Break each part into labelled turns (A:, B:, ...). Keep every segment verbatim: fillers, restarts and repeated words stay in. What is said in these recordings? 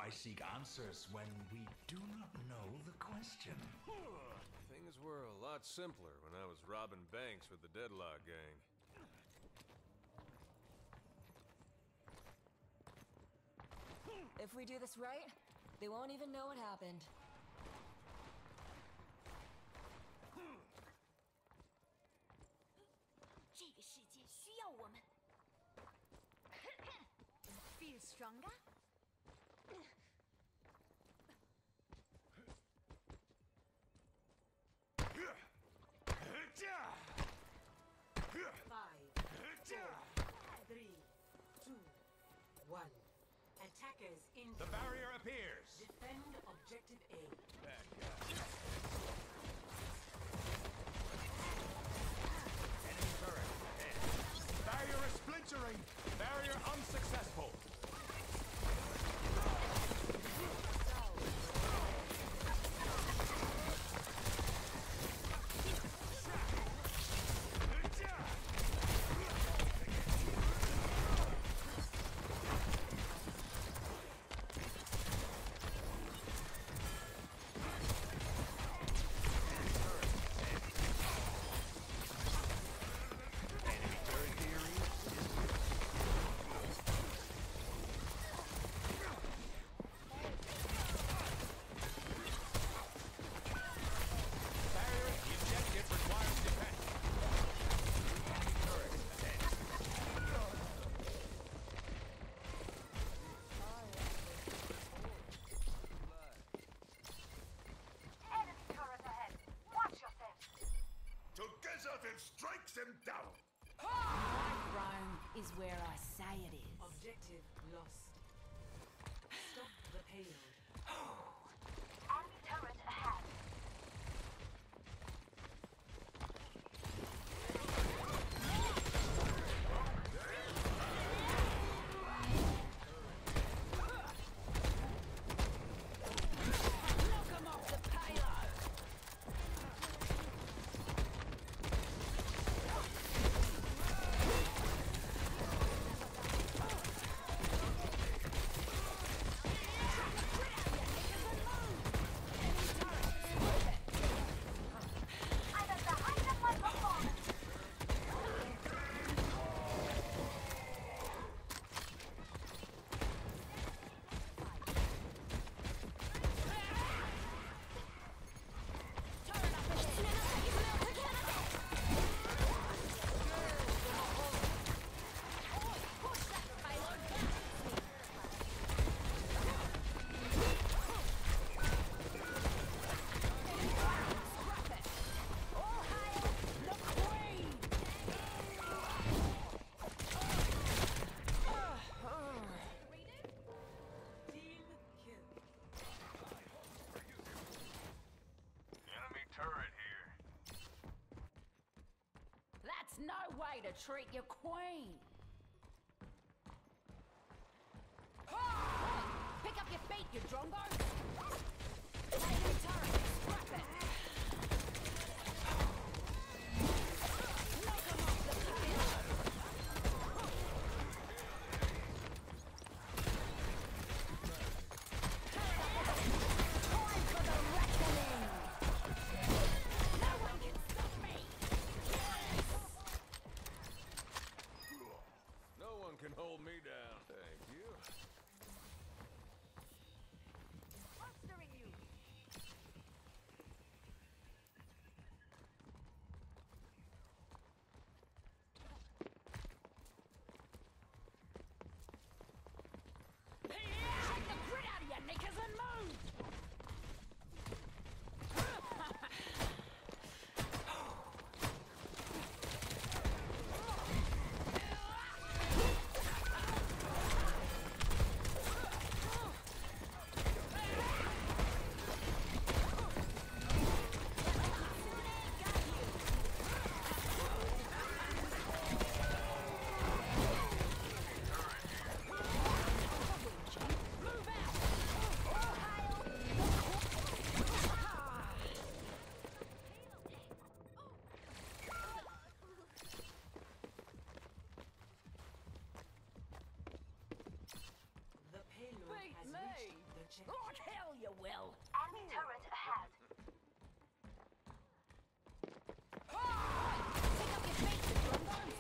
A: Why seek answers when we do not know the question?
B: Things were a lot simpler when I was robbing banks with the Deadlock gang.
C: If we do this right, they won't even know what happened.
D: 这个世界需要我们。Feel stronger?
E: Five, four, three, two, one. Attackers in.
F: The barrier appears.
E: Defend objective A.
F: Bad guy. Enemy turret ahead. Barrier is splintering. Barrier unsuccessful.
A: Him down.
D: My throne is where I say it is.
E: Objective lost. Stop the payload.
D: Enemy turret ahead. Knock him off the payload. That's no way to treat your queen. Ah! Pick up your feet, you drongo. Enemy turret, scrap it. Knock him off the payload. Time for the reckoning. No one can stop me.
B: No one can hold me down. Thank you.
E: check.
D: Like hell you will!
G: Enemy turret ahead.
D: Pick up your feet, the drum guns!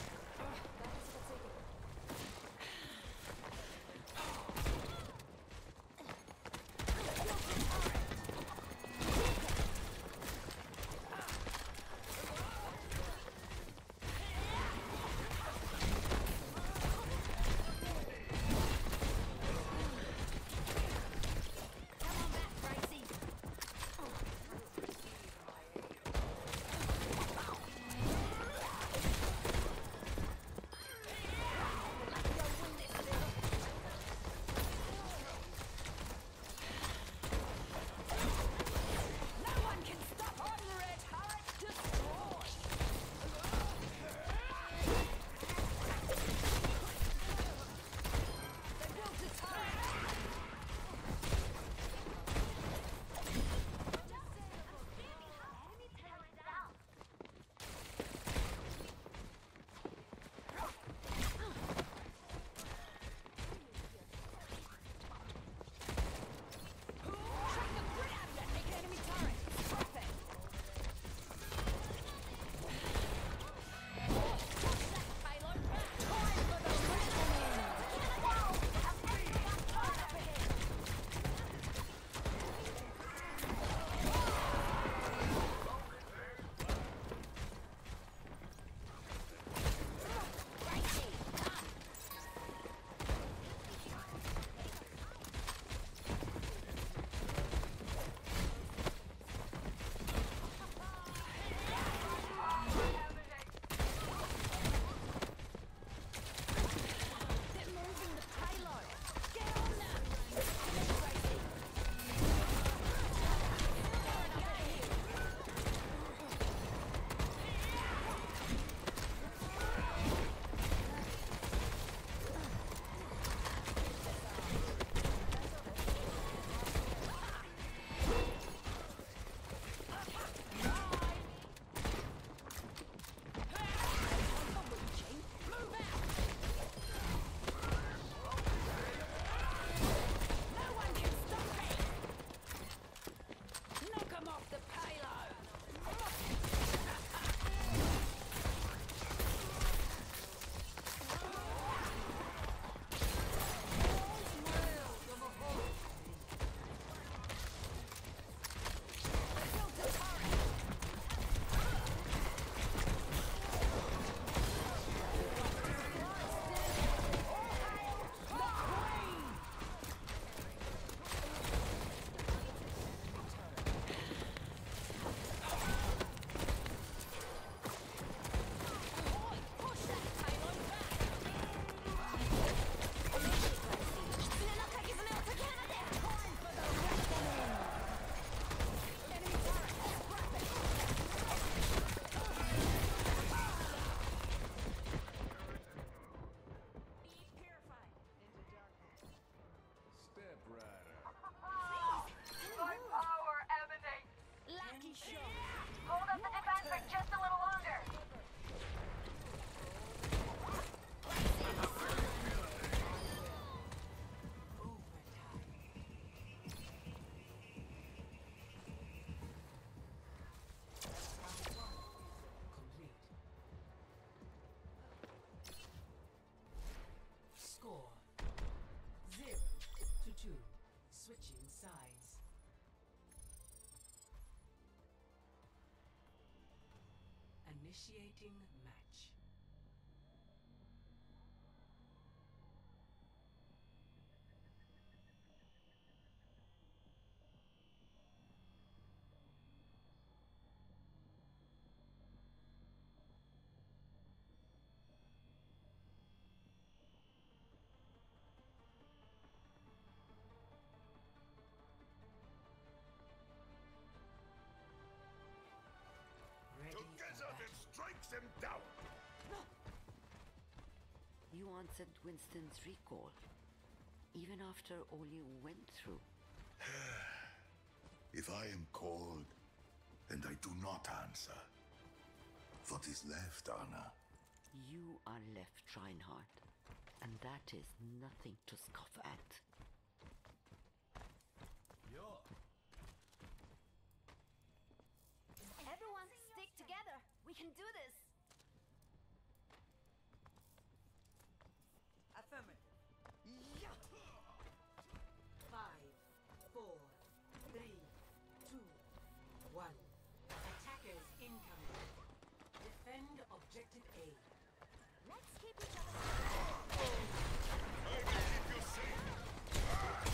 G: Hold up the defense for just a little longer.
E: Score zero to two. Switching sides. Initiating match. Ready for
F: Together
E: battle.
F: then strikes him down.
H: You answered Winston's recall, even after all you went through.
I: If I am called, and I do not answer, what is left, Anna?
H: You are left, Reinhardt, and that is nothing to scoff at. We can do this!
E: Affirmative. Five, four, three, two, one. Attackers incoming. Defend objective A.
C: Let's keep each other.
F: I will keep you safe.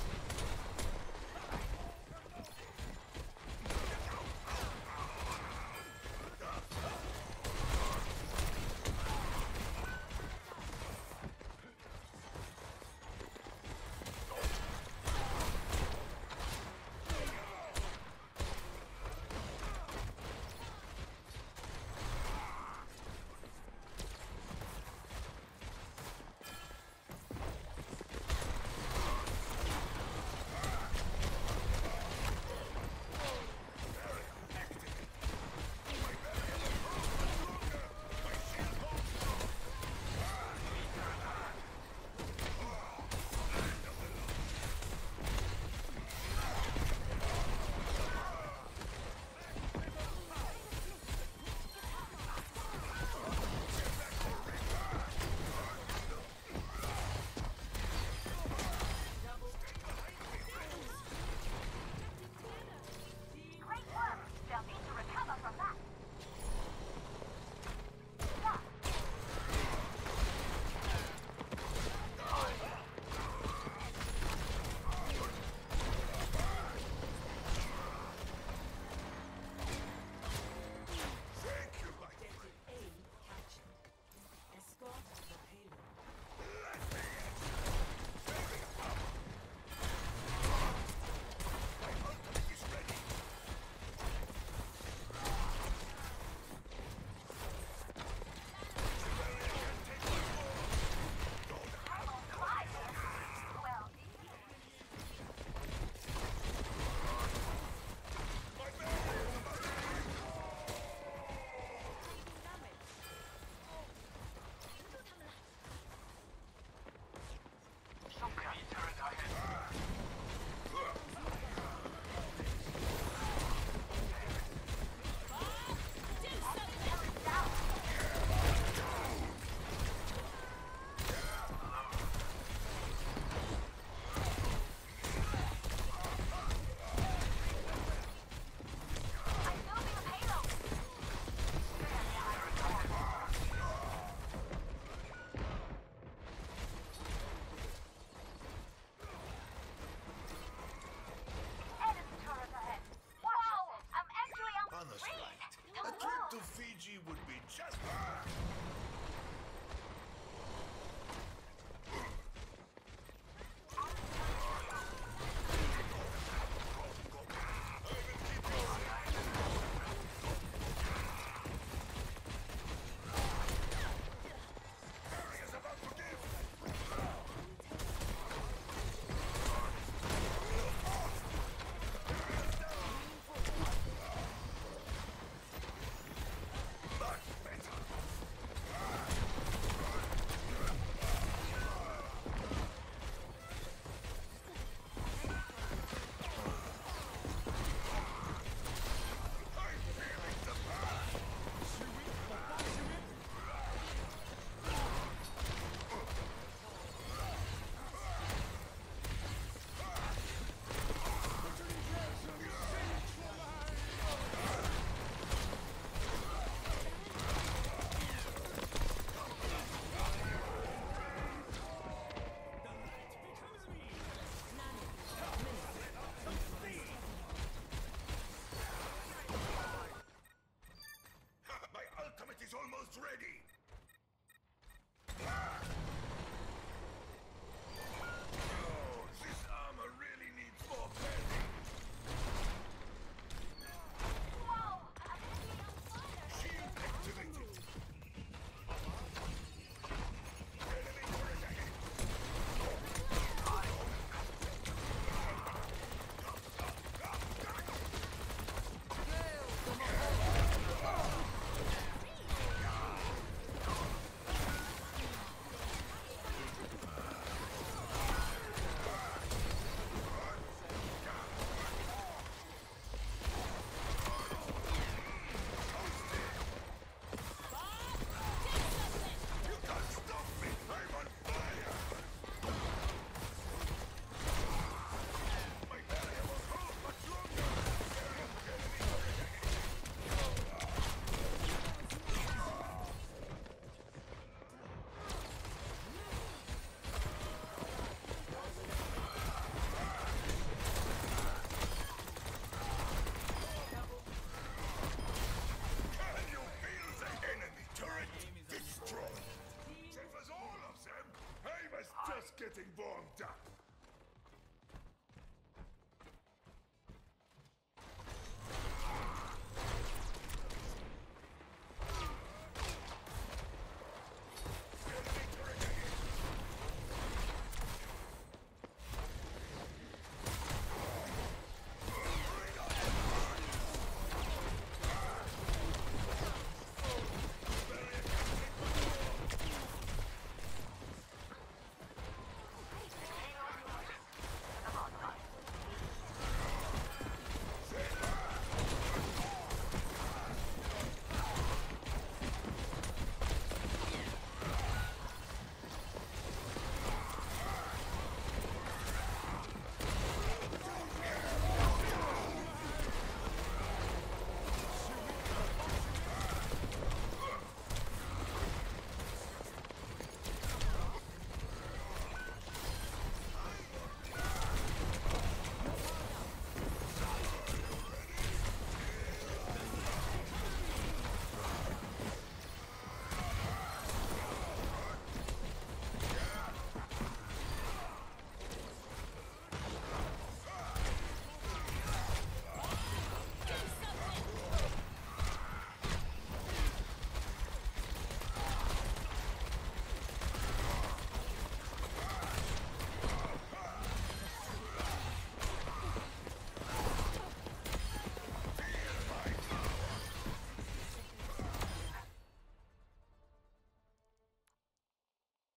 I: Von Duck.